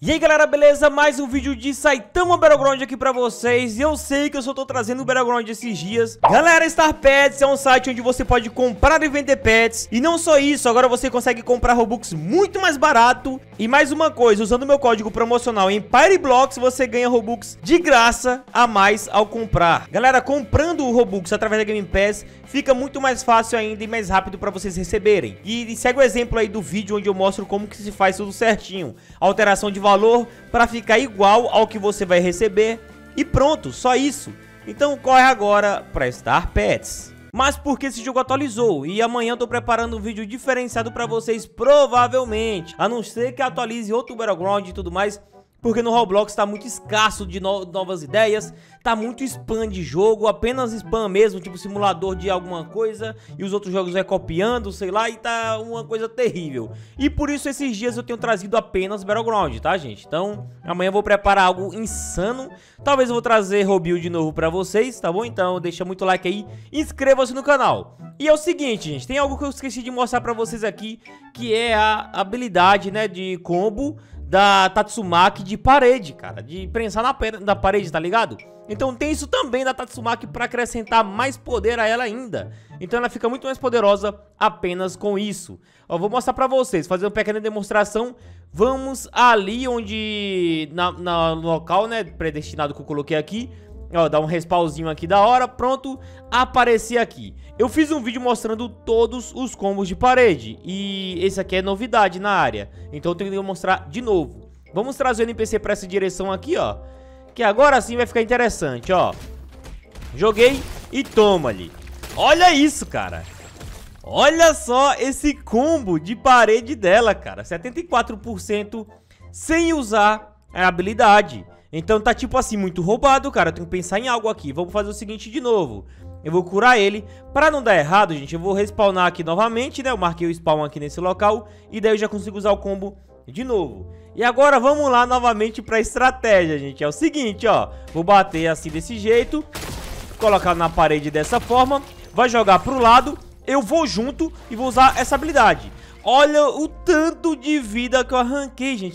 E aí galera, beleza? Mais um vídeo de Saitama Battleground aqui pra vocês. E eu sei que eu só tô trazendo o Battleground esses dias. Galera, Star Pets é um site onde você pode comprar e vender pets. E não só isso, agora você consegue comprar Robux muito mais barato. E mais uma coisa, usando o meu código promocional Empire Blocks, você ganha Robux de graça a mais ao comprar. Galera, comprando o Robux através da Game Pass, fica muito mais fácil ainda e mais rápido pra vocês receberem. E segue o exemplo aí do vídeo onde eu mostro como que se faz tudo certinho. Alteração de valor para ficar igual ao que você vai receber. E pronto, só isso. Então corre agora para Star Pets. Mas porque esse jogo atualizou e amanhã eu tô preparando um vídeo diferenciado para vocês, provavelmente. A não ser que atualize outro Battleground e tudo mais, porque no Roblox tá muito escasso de novas ideias, tá muito spam de jogo, apenas spam mesmo, tipo simulador de alguma coisa, e os outros jogos vai copiando, sei lá, e tá uma coisa terrível. E por isso esses dias eu tenho trazido apenas Battleground, tá gente? Então amanhã eu vou preparar algo insano, talvez eu vou trazer Robil de novo pra vocês, tá bom? Então deixa muito like aí, inscreva-se no canal. E é o seguinte gente, tem algo que eu esqueci de mostrar pra vocês aqui, que é a habilidade, né, de combo da Tatsumaki de parede, cara, de prensar na parede, tá ligado? Então tem isso também da Tatsumaki pra acrescentar mais poder a ela ainda. Então ela fica muito mais poderosa apenas com isso. Ó, vou mostrar pra vocês, fazer uma pequena demonstração. Vamos ali onde, no local, né, predestinado que eu coloquei aqui. Ó, dá um respawnzinho aqui da hora, pronto, apareci aqui. Eu fiz um vídeo mostrando todos os combos de parede e esse aqui é novidade na área, então eu tenho que mostrar de novo. Vamos trazer o NPC pra essa direção aqui, ó, que agora sim vai ficar interessante, ó. Joguei e toma ali. Olha isso, cara. Olha só esse combo de parede dela, cara, 74% sem usar a habilidade. Então tá tipo assim, muito roubado, cara. Eu tenho que pensar em algo aqui. Vamos fazer o seguinte de novo. Eu vou curar ele. Pra não dar errado, gente, eu vou respawnar aqui novamente, né? Eu marquei o spawn aqui nesse local. E daí eu já consigo usar o combo de novo. E agora vamos lá novamente pra estratégia, gente. É o seguinte, ó. Vou bater assim desse jeito. Colocar na parede dessa forma. Vai jogar pro lado. Eu vou junto e vou usar essa habilidade. Olha o tanto de vida que eu arranquei, gente.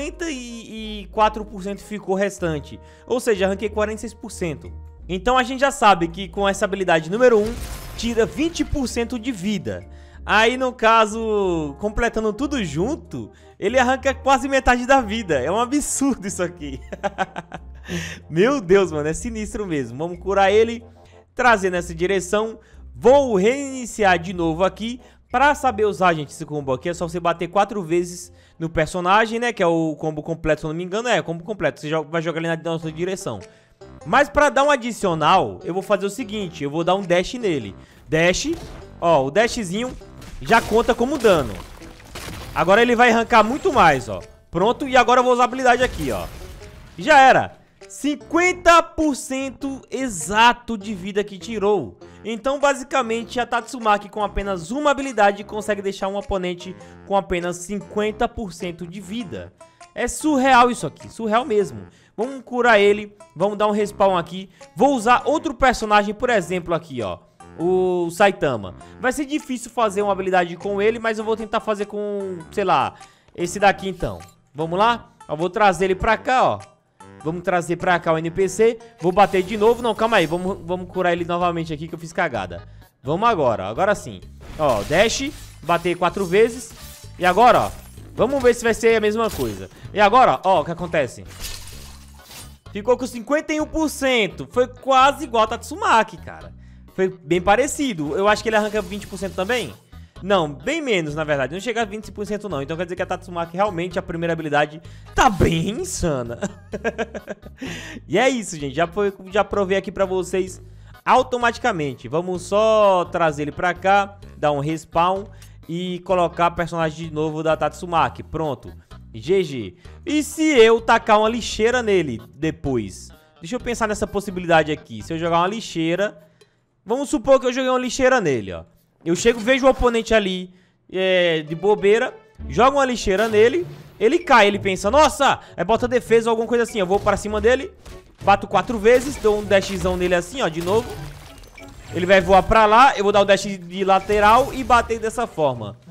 54% ficou restante. Ou seja, arranquei 46%. Então a gente já sabe que com essa habilidade número 1, tira 20% de vida. Aí no caso, completando tudo junto, ele arranca quase metade da vida. É um absurdo isso aqui. Meu Deus, mano, é sinistro mesmo. Vamos curar ele, trazer nessa direção. Vou reiniciar de novo aqui. Pra saber usar, gente, esse combo aqui é só você bater 4 vezes no personagem, né? Que é o combo completo, se eu não me engano. É, combo completo. Você vai jogar ali na nossa direção. Mas pra dar um adicional, eu vou fazer o seguinte. Eu vou dar um dash nele. Dash. Ó, o dashzinho já conta como dano. Agora ele vai arrancar muito mais, ó. Pronto, e agora eu vou usar a habilidade aqui, ó. Já era. 50% exato de vida que tirou. Então basicamente a Tatsumaki com apenas uma habilidade consegue deixar um oponente com apenas 50% de vida. É surreal isso aqui, surreal mesmo. Vamos curar ele, vamos dar um respawn aqui. Vou usar outro personagem, por exemplo aqui, ó, o Saitama. Vai ser difícil fazer uma habilidade com ele, mas eu vou tentar fazer com, sei lá, esse daqui então. Vamos lá? Eu vou trazer ele pra cá, ó. Vamos trazer pra cá o NPC. Vou bater de novo. Não, calma aí. Vamos curar ele novamente aqui que eu fiz cagada. Vamos agora. Agora sim. Ó, dash. Bater 4 vezes. E agora, ó. Vamos ver se vai ser a mesma coisa. E agora, ó, o que acontece? Ficou com 51%. Foi quase igual a Tatsumaki, cara. Foi bem parecido. Eu acho que ele arranca 20% também. Não, bem menos, na verdade. Não chega a 25% não. Então quer dizer que a Tatsumaki realmente, a primeira habilidade, tá bem insana. E é isso, gente. Já provei aqui pra vocês automaticamente. Vamos só trazer ele pra cá, dar um respawn e colocar personagem de novo da Tatsumaki. Pronto. GG. E se eu tacar uma lixeira nele depois? Deixa eu pensar nessa possibilidade aqui. Se eu jogar uma lixeira... Vamos supor que eu joguei uma lixeira nele, ó. Eu chego, vejo o oponente ali de bobeira, jogo uma lixeira nele, ele cai, ele pensa, nossa, é bota defesa ou alguma coisa assim. Eu vou pra cima dele, bato 4 vezes, dou um dashzão nele assim, ó, de novo. Ele vai voar pra lá, eu vou dar o dash de lateral e bater dessa forma.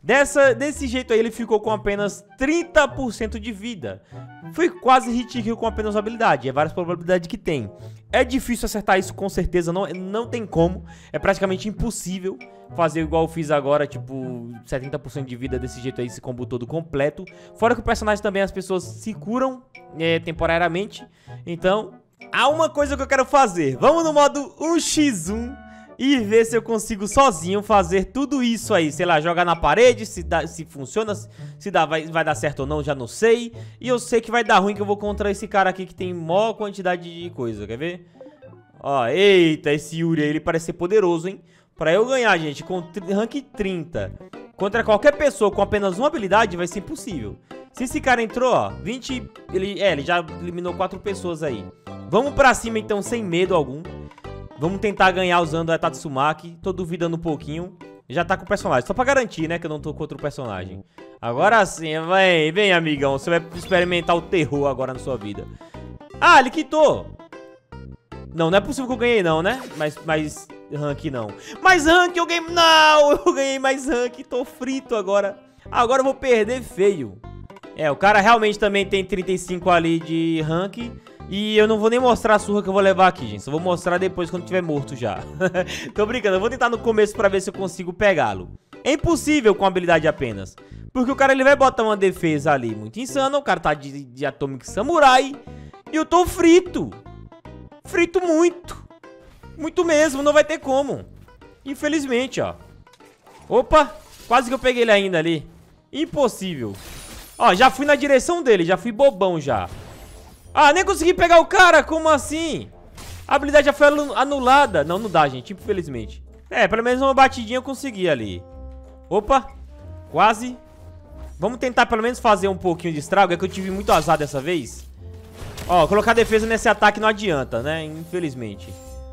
Desse jeito aí ele ficou com apenas 30% de vida. Foi quase hit kill com apenas uma habilidade. É várias probabilidades que tem. É difícil acertar isso com certeza, não tem como. É praticamente impossível fazer igual eu fiz agora, tipo 70% de vida desse jeito aí, esse combo todo completo. Fora que o personagem também, as pessoas se curam temporariamente. Então, há uma coisa que eu quero fazer. Vamos no modo 1x1 e ver se eu consigo sozinho fazer tudo isso aí. Sei lá, jogar na parede, se funciona, se dá, vai dar certo ou não, já não sei. E eu sei que vai dar ruim que eu vou contra esse cara aqui que tem maior quantidade de coisa, quer ver? Ó, eita, esse Yuri aí, ele parece ser poderoso, hein? Pra eu ganhar, gente, com rank 30 contra qualquer pessoa com apenas uma habilidade, vai ser impossível. Se esse cara entrou, ó, 20... Ele já eliminou 4 pessoas aí. Vamos pra cima, então, sem medo algum. Vamos tentar ganhar usando a Tatsumaki. Tô duvidando um pouquinho. Já tá com o personagem. Só pra garantir, né, que eu não tô com outro personagem. Agora sim, vem, amigão. Você vai experimentar o terror agora na sua vida. Ah, ele quitou. Não é possível que eu ganhei não, né? Mas rank não. Mais rank eu ganhei. Não, eu ganhei mais rank. Tô frito agora. Agora eu vou perder feio. O cara realmente também tem 35 ali de rank. E eu não vou nem mostrar a surra que eu vou levar aqui, gente. Só vou mostrar depois quando tiver morto já. Tô brincando, eu vou tentar no começo pra ver se eu consigo pegá-lo. É impossível com habilidade apenas. Porque o cara ele vai botar uma defesa ali muito insana. O cara tá de Atomic Samurai. E eu tô frito. Frito muito. Muito mesmo, não vai ter como. Infelizmente, ó. Opa, quase que eu peguei ele ainda ali. Impossível. Ó, já fui na direção dele, já fui bobão já. Ah, nem consegui pegar o cara, como assim? A habilidade já foi anulada. Não dá, gente, infelizmente. Pelo menos uma batidinha eu consegui ali. Opa, quase. Vamos tentar pelo menos fazer um pouquinho de estrago. É que eu tive muito azar dessa vez. Ó, colocar defesa nesse ataque não adianta, né? Infelizmente.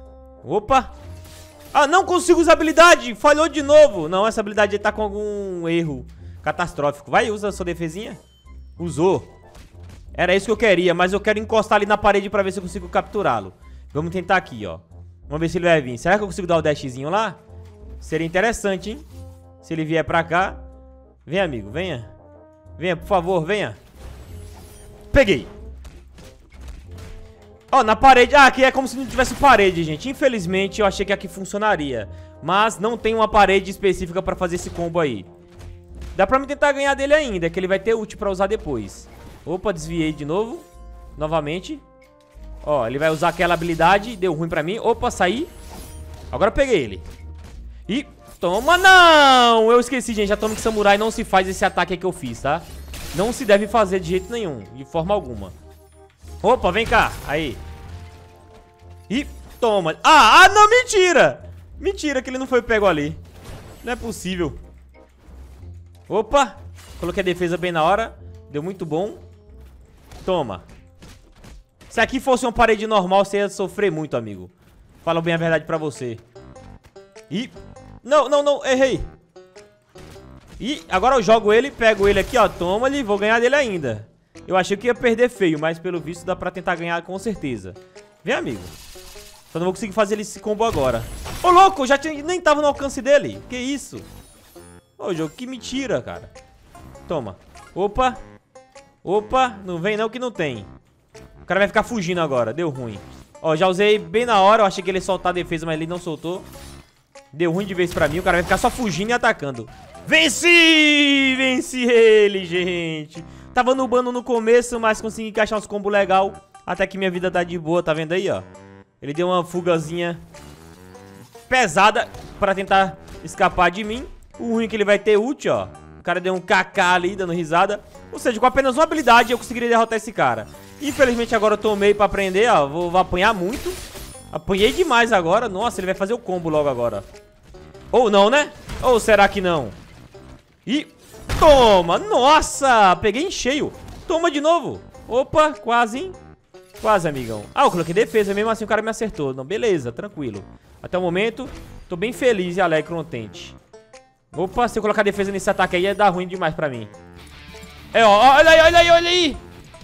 Opa. Ah, não consigo usar habilidade. Falhou de novo. Não, essa habilidade aí tá com algum erro catastrófico. Vai, usa a sua defesinha. Usou. Era isso que eu queria, mas eu quero encostar ali na parede pra ver se eu consigo capturá-lo. Vamos tentar aqui, ó. Vamos ver se ele vai vir. Será que eu consigo dar o dashzinho lá? Seria interessante, hein? Se ele vier pra cá. Vem, amigo, venha. Venha, por favor, venha. Peguei. Ó, na parede. Ah, aqui é como se não tivesse parede, gente. Infelizmente, eu achei que aqui funcionaria. Mas não tem uma parede específica pra fazer esse combo aí. Dá pra me tentar ganhar dele ainda, que ele vai ter ult pra usar depois. Opa, desviei de novo. Novamente. Ó, ele vai usar aquela habilidade. Deu ruim pra mim. Opa, saí. Agora eu peguei ele. E toma, não! Eu esqueci, gente. Atomic Samurai não se faz esse ataque aí que eu fiz, tá? Não se deve fazer de jeito nenhum. De forma alguma. Opa, vem cá. Aí. E toma. Ah, não, mentira! Mentira que ele não foi pego ali. Não é possível. Opa. Coloquei a defesa bem na hora. Deu muito bom. Toma. Se aqui fosse uma parede normal, você ia sofrer muito, amigo. Falo bem a verdade pra você. Ih. Não. Errei. E agora eu jogo ele, pego ele aqui, ó. Toma ele, vou ganhar dele ainda. Eu achei que ia perder feio, mas pelo visto dá pra tentar ganhar com certeza. Vem, amigo. Só não vou conseguir fazer esse combo agora. Ô, louco, já nem tava no alcance dele. Que isso? Ô, jogo, que mentira, cara. Toma. Opa. Opa, não vem não que não tem. O cara vai ficar fugindo agora, deu ruim. Ó, já usei bem na hora, eu achei que ele ia soltar a defesa, mas ele não soltou. Deu ruim de vez pra mim, o cara vai ficar só fugindo e atacando. Venci! Venci ele, gente. Tava nubando no começo, mas consegui encaixar uns combos legal. Até que minha vida tá de boa, tá vendo aí, ó. Ele deu uma fugazinha pesada pra tentar escapar de mim. O ruim é que ele vai ter ult, ó. O cara deu um KK ali, dando risada. Ou seja, com apenas uma habilidade eu conseguiria derrotar esse cara. Infelizmente agora eu tomei pra aprender, ó. Vou apanhar muito. Apanhei demais agora. Nossa, ele vai fazer o combo logo agora. Ou não, né? Ou será que não? E toma! Nossa! Peguei em cheio. Toma de novo. Opa, quase, hein? Quase, amigão. Ah, eu coloquei defesa, mesmo assim o cara me acertou. Não, beleza, tranquilo. Até o momento, tô bem feliz e alegre, contente. Opa, se eu colocar defesa nesse ataque aí, ia dar ruim demais pra mim. Ó, olha aí, olha aí, olha aí.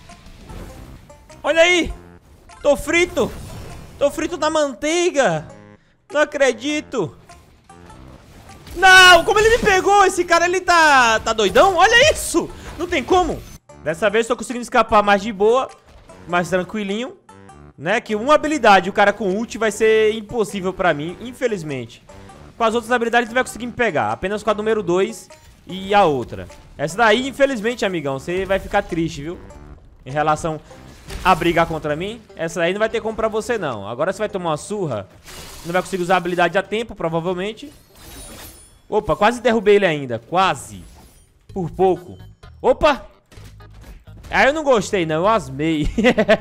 Olha aí. Tô frito. Tô frito na manteiga. Não acredito. Não, como ele me pegou? Esse cara, ele tá doidão? Olha isso! Não tem como. Dessa vez tô conseguindo escapar mais de boa, mais tranquilinho, né? Que uma habilidade, o cara com ult, vai ser impossível pra mim, infelizmente. Com as outras habilidades ele vai conseguir me pegar. Apenas com a número 2 e a outra. Essa daí, infelizmente, amigão, você vai ficar triste, viu? Em relação a brigar contra mim. Essa daí não vai ter como pra você, não. Agora você vai tomar uma surra. Não vai conseguir usar a habilidade a tempo, provavelmente. Opa, quase derrubei ele ainda. Quase. Por pouco. Opa! Aí eu não gostei, não. Eu asmei.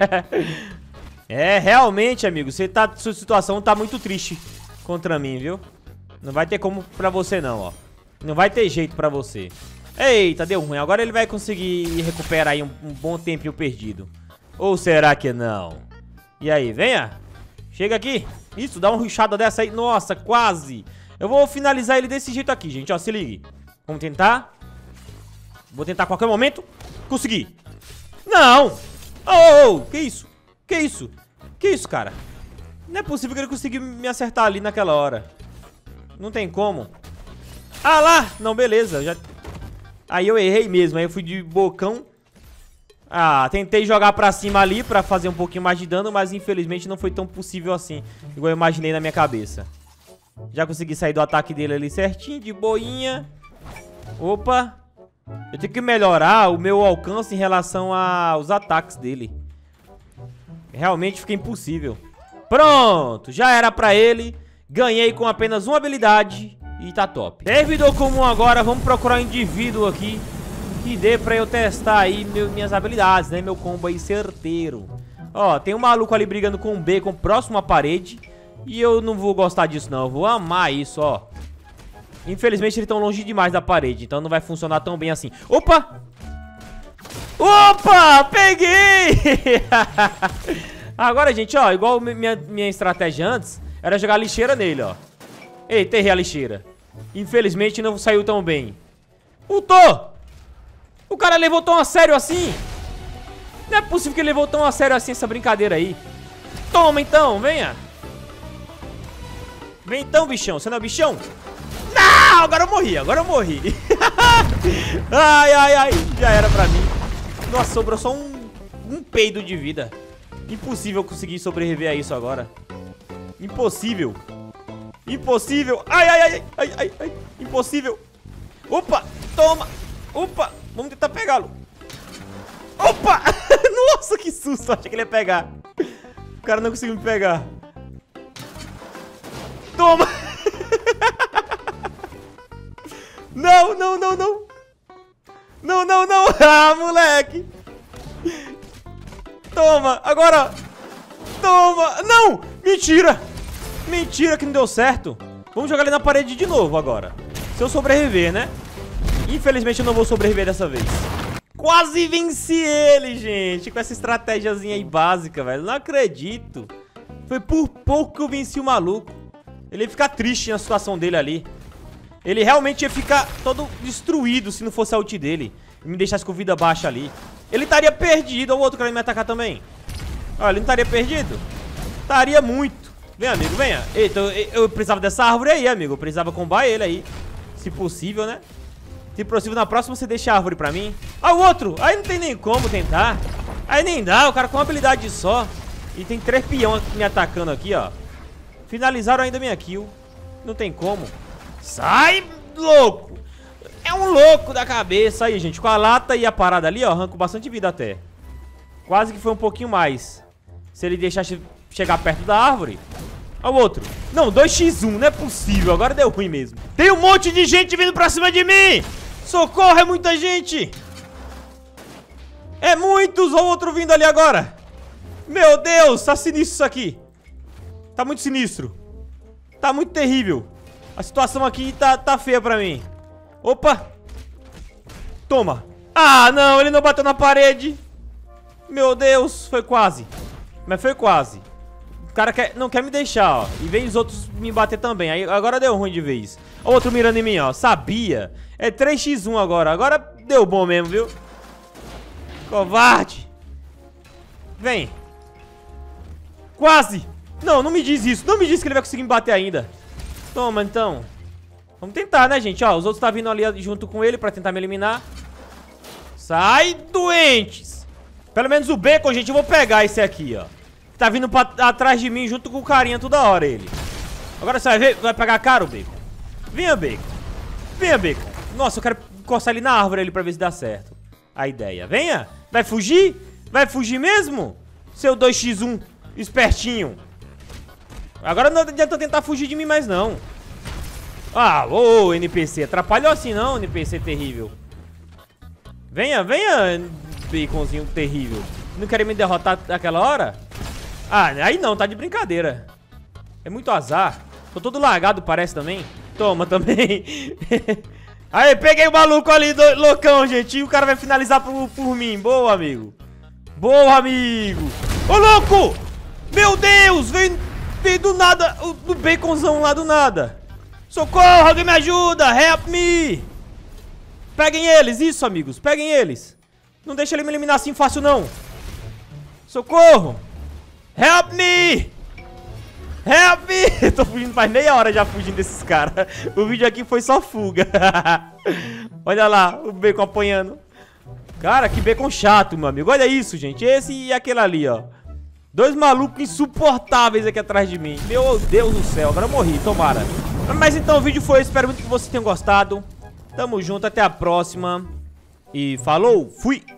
É, realmente, amigo. Sua situação tá muito triste contra mim, viu? Não vai ter como pra você, não, ó. Não vai ter jeito pra você. Eita, deu ruim. Agora ele vai conseguir recuperar aí um bom tempinho perdido. Ou será que não? E aí, venha. Chega aqui. Isso, dá uma rushada dessa aí. Nossa, quase. Eu vou finalizar ele desse jeito aqui, gente. Ó, se ligue. Vamos tentar. Vou tentar a qualquer momento. Consegui. Não. Oh, que isso? Que isso? Que isso, cara? Não é possível que ele conseguiu me acertar ali naquela hora. Não tem como. Ah lá. Não, beleza. Aí eu errei mesmo. Aí eu fui de bocão. Ah, tentei jogar pra cima ali pra fazer um pouquinho mais de dano, mas infelizmente não foi tão possível assim, igual eu imaginei na minha cabeça. Já consegui sair do ataque dele ali certinho, de boinha. Opa. Eu tenho que melhorar o meu alcance em relação aos ataques dele. Realmente fica impossível. Pronto, já era pra ele. Ganhei com apenas uma habilidade e tá top. Servidor comum agora, vamos procurar um indivíduo aqui que dê pra eu testar aí minhas habilidades, né? Meu combo aí certeiro. Ó, tem um maluco ali brigando com um bacon próximo à parede. E eu não vou gostar disso, não. Eu vou amar isso, ó. Infelizmente, eles estão longe demais da parede. Então não vai funcionar tão bem assim. Opa! Opa! Peguei! Agora, gente, ó. Igual minha estratégia antes, era jogar lixeira nele, ó. Eita, errei a lixeira. Infelizmente, não saiu tão bem. Ultou! O cara levou tão a sério assim? Não é possível que ele levou tão a sério assim essa brincadeira aí. Toma, então. Venha. Vem então, bichão. Você não é bichão? Não! Agora eu morri. Agora eu morri. Ai, ai, ai. Já era pra mim. Nossa, sobrou só um peido de vida. Impossível conseguir sobreviver a isso agora. Impossível. Impossível. Ai, ai, ai, ai, ai, ai. Impossível. Opa, toma. Opa, vamos tentar pegá-lo. Opa. Nossa, que susto. Achei que ele ia pegar. O cara não conseguiu me pegar. Toma. Não, não, não, não. Não, não, não. Ah, moleque. Toma, agora. Toma. Não, mentira. Mentira que não deu certo. Vamos jogar ele na parede de novo agora. Se eu sobreviver, né? Infelizmente eu não vou sobreviver dessa vez. Quase venci ele, gente. Com essa estratégiazinha aí básica, velho. Não acredito. Foi por pouco que eu venci o maluco. Ele ia ficar triste na situação dele ali. Ele realmente ia ficar todo destruído se não fosse a ult dele. E me deixasse com vida baixa ali. Ele estaria perdido. Olha o outro querendo me atacar também. Olha, ele não estaria perdido? Estaria muito. Vem, amigo, venha. Eita, eu precisava dessa árvore aí, amigo. Eu precisava combar ele aí. Se possível, né? Se possível, na próxima você deixa a árvore pra mim. Ah, o outro. Aí não tem nem como tentar. Aí nem dá. O cara com uma habilidade só. E tem 3 peão me atacando aqui, ó. Finalizaram ainda minha kill. Não tem como. Sai, louco. É um louco da cabeça aí, gente. Com a lata e a parada ali, ó, arranco bastante vida até. Quase que foi um pouquinho mais. Se ele deixasse chegar perto da árvore. Olha o outro. Não, 2x1, não é possível. Agora deu ruim mesmo. Tem um monte de gente vindo pra cima de mim. Socorro, é muita gente. É muitos. Olha o outro vindo ali agora. Meu Deus, tá sinistro isso aqui. Tá muito sinistro. Tá muito terrível. A situação aqui tá feia pra mim. Opa. Toma. Ah, não, ele não bateu na parede. Meu Deus, foi quase. Mas foi quase. O cara não quer me deixar, ó. E vem os outros me bater também. Aí agora deu ruim de vez. Ó, outro mirando em mim, ó. Sabia. É 3x1 agora. Agora deu bom mesmo, viu? Covarde. Vem. Quase. Não, não me diz isso. Não me diz que ele vai conseguir me bater ainda. Toma, então. Vamos tentar, né, gente? Ó, os outros tá vindo ali junto com ele pra tentar me eliminar. Sai, doentes! Pelo menos o Bacon, gente, eu vou pegar esse aqui, ó. Tá vindo atrás de mim junto com o carinha toda hora, ele. Agora você vai ver, vai pegar caro o Bacon. Venha, Bacon. Venha, Bacon. Nossa, eu quero encostar ele na árvore ali pra ver se dá certo a ideia. Venha. Vai fugir? Vai fugir mesmo? Seu 2x1 espertinho. Agora não adianta tentar fugir de mim mais, não. Ah, ô, NPC. Atrapalhou assim não, NPC terrível. Venha, venha, baconzinho terrível. Não querem me derrotar naquela hora? Ah, aí não, tá de brincadeira. É muito azar. Tô todo lagado, parece também. Toma também. Aí, peguei o maluco ali, loucão, gente. E o cara vai finalizar por mim. Boa, amigo. Boa, amigo. Ô, louco! Meu Deus, veio do nada, do baconzão lá do nada. Socorro, alguém me ajuda, help me. Peguem eles, isso, amigos, peguem eles. Não deixa ele me eliminar assim fácil, não. Socorro. Help me. Help me. Tô fugindo faz meia hora já fugindo desses caras. O vídeo aqui foi só fuga. Olha lá, o bacon apanhando. Cara, que bacon chato, meu amigo. Olha isso, gente, esse e aquele ali, ó. Dois malucos insuportáveis aqui atrás de mim. Meu Deus do céu, agora eu morri, tomara. Mas então o vídeo foi esse, espero muito que vocês tenham gostado. Tamo junto, até a próxima. E falou, fui!